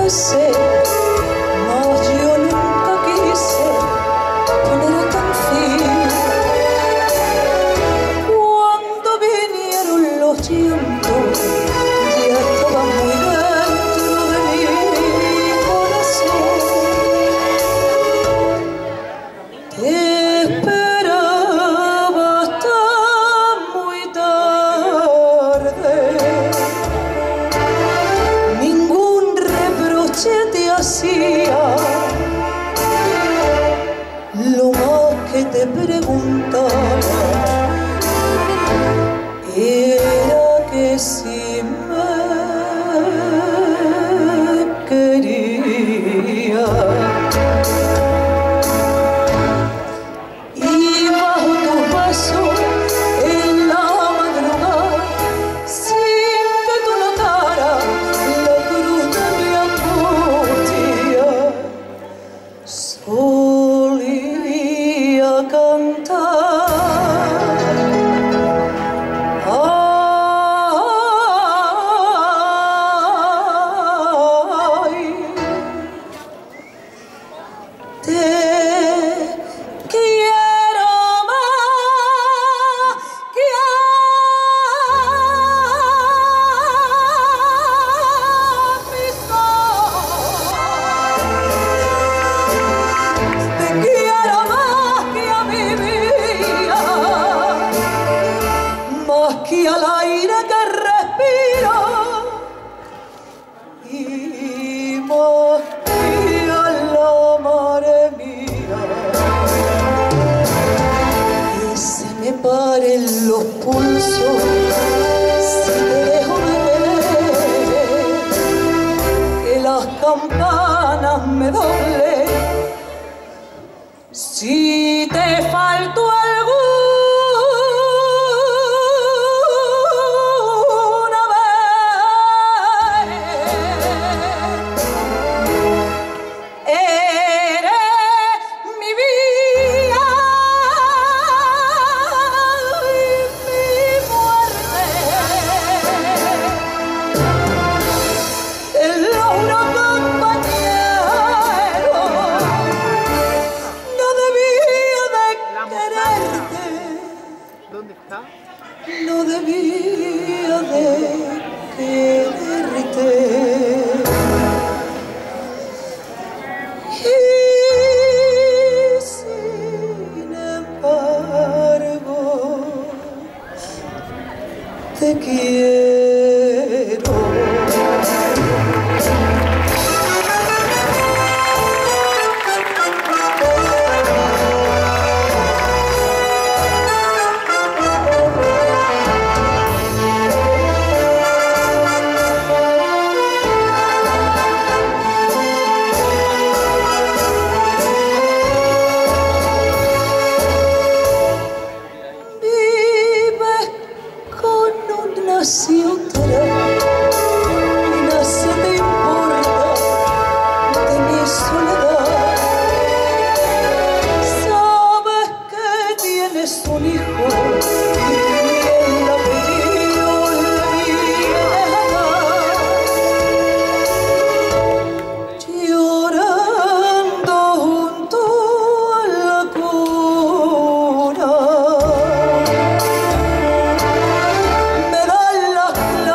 sé, mas yo nunca quise poner tan fin. Cuando vinieron los llantos, ya estaba muy dentro de mi corazón. Te esperaba hasta muy tarde. Ningún reproche te hacía. Lo más que te preguntaba era que si me quería. Y bajo tus besos en la madrugada, sin que tú notaras la cruz de mi angustia, solía cantar. Ay, te quiero más que a mis ojos. Te quiero más que a mi vida, más que al aire que respiro y más que a la mare mía. Que se me paren los pulsos si te dejo de querer, que las campanas me doblen si te faltó alguna vez. Eres mi vida y mi muerte. Te lo juro, compañero, no debía de quererte. ¿Dónde está? No debía de quererte. Y sin embargo, te quiero. Vives con una otra y no se te importa de mi soledad. Sabes que tienes un hijo y el apellido le viene llorando junto a la cuna. Me dan las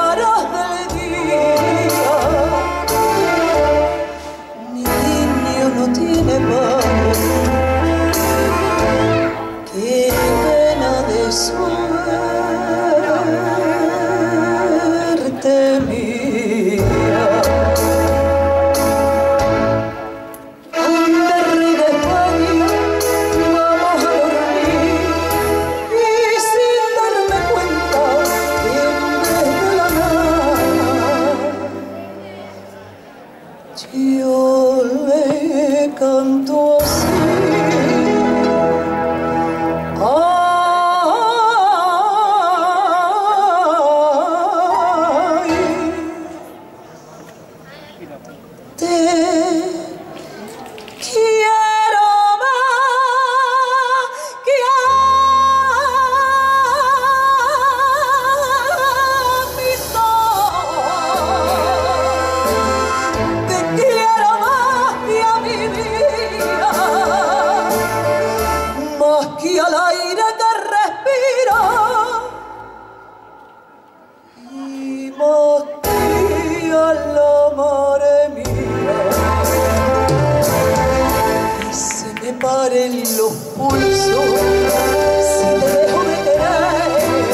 pulsos si te dejo de querer,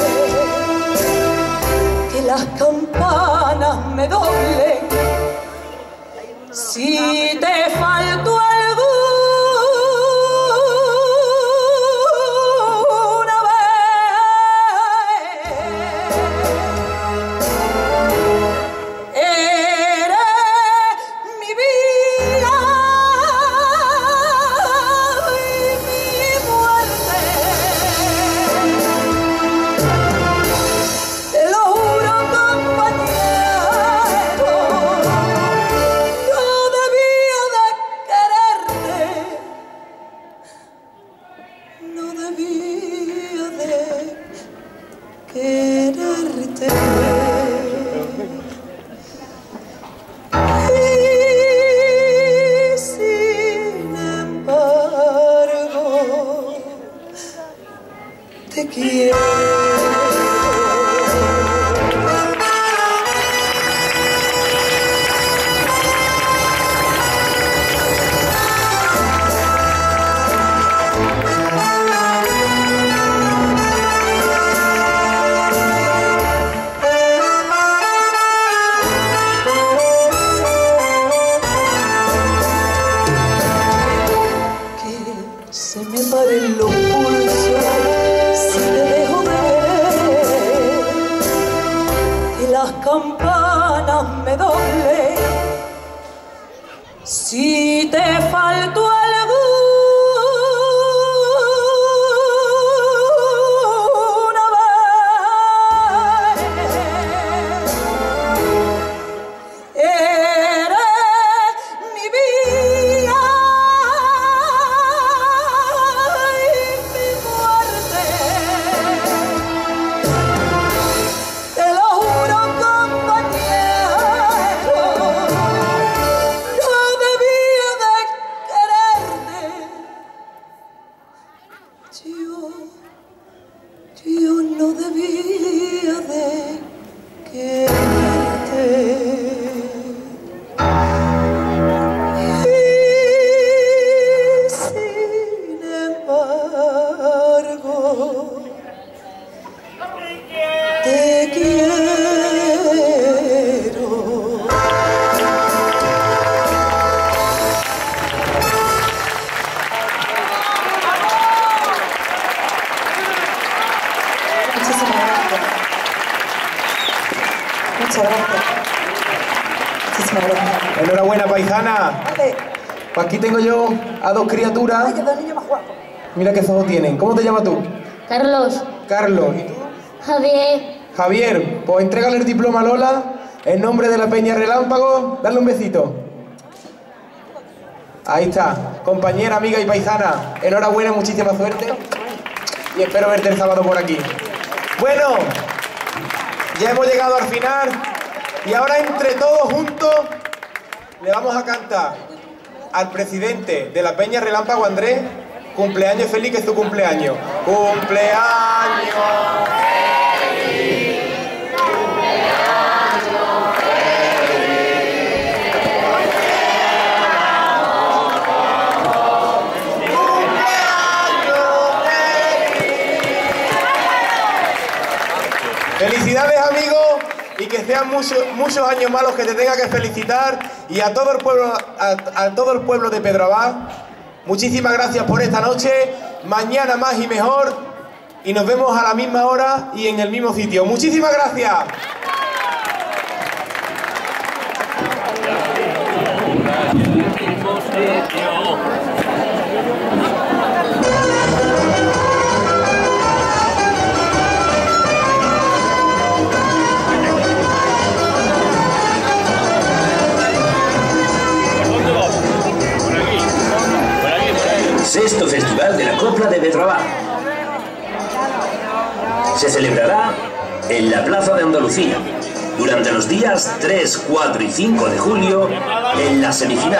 que las campanas me doblen si te falto alguna vez. Eres mi vida y mi muerte. Te lo juro, compañero, no debía de quererte, no debía de quererte. Y sin embargo, te quiero. Se me paren los pulsos si te dejo de querer, que las campanas me doblen si te falto alguna vez. Eres mi vida y mi muerte. Te lo juro, compañero, no debía de quererte. Yo no debía de quererte. Y sin embargo, te quiero. Muchísimas gracias. Muchas gracias. Muchísimas gracias. Enhorabuena, paisana. Vale. Pues aquí tengo yo a dos criaturas. Ay, que dos niños más guapos. Mira qué ojos tienen. ¿Cómo te llamas tú? Carlos, Carlos. ¿Y tú? Javier, Javier. Pues entrégale el diploma a Lola en nombre de la Peña Relámpago. Dale un besito. Ahí está. Compañera, amiga y paisana. Enhorabuena, muchísima suerte. Y espero verte el sábado por aquí. Bueno, ya hemos llegado al final. Y ahora entre todos juntos le vamos a cantar al presidente de la Peña Relámpago, Andrés, cumpleaños feliz, que es tu cumpleaños. ¡Cumpleaños feliz! ¡Cumpleaños feliz! Felicidades, amigos, y que sean muchos años más los que te tenga que felicitar, y a todo el pueblo, a todo el pueblo de Pedro Abad, muchísimas gracias por esta noche. Mañana más y mejor, y nos vemos a la misma hora y en el mismo sitio. Muchísimas gracias. Sexto Festival de la Copla de Pedro Abad. Se celebrará en la Plaza de Andalucía durante los días 3, 4 y 5 de julio en la semifinal.